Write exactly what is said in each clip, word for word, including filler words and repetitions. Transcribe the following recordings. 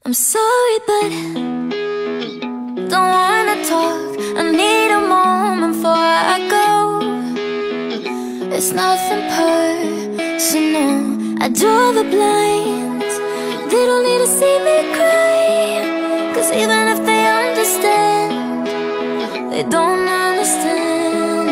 I'm sorry, but don't wanna talk. I need a moment before I go. It's nothing personal. I draw the blinds. They don't need to see me cry, 'cause even if they understand, they don't understand.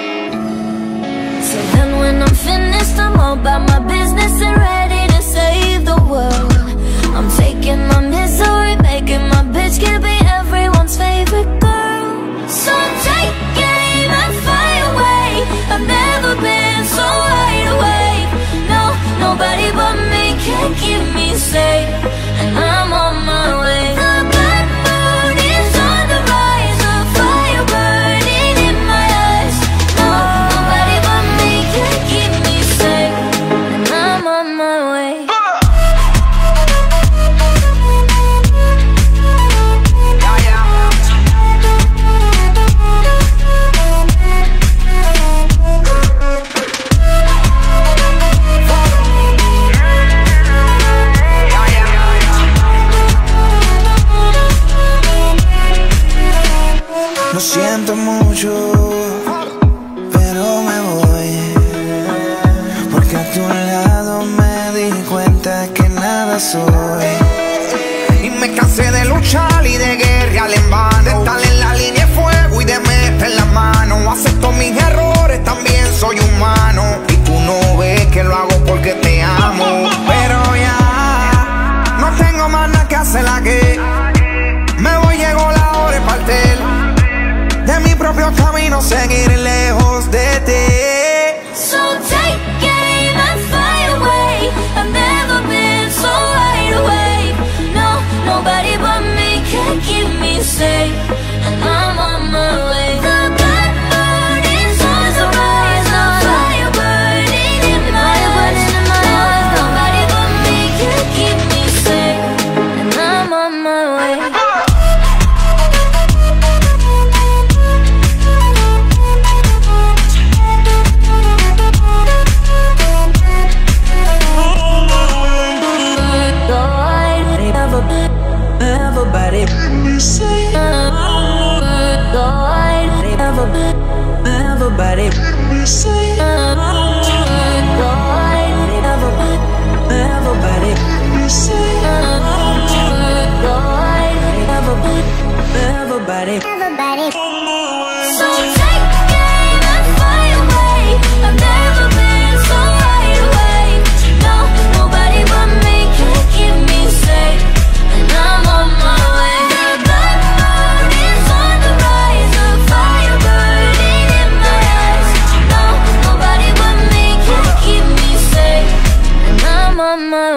So then when I'm finished, I'm all about my business and ready to save the world. I'm taking my misery, making my bitch can be everyone's favorite girl. So take aim and fly away. I've never been so wide awake. No, nobody but me can keep me safe, and I'm on my way. The bad mood is on the rise, a fire burning in my eyes. No, nobody but me can keep me safe, and I'm on my way. Lo siento mucho, pero me voy, porque a tu lado me di cuenta que nada soy. Y me cansé de luchar y de guerrear en vano, de estar en la línea de fuego y de meter la mano. Acepto mis errores, también soy humano, y tú no ves que lo hago porque te amo. Pero ya no tengo más nada que hacer aquí. Me voy, llegó la hora de partir de mi propio camino, seguir lejos de ti. So take aim and fly away. I've never been so wide awake. No, nobody but me can keep me safe, and I'm on my way. The bad mood is on the rise, a fire burning in my eyes. No, nobody but me can keep me safe, and I'm on my way. Everybody, everybody, everybody, everybody. So take aim and fly away. I've never been so wide awake. No, nobody but me can keep me safe, and I'm on my way. The bad mood is on the rise, a fire burning in my eyes. No, nobody but me can keep me safe, and I'm on my way.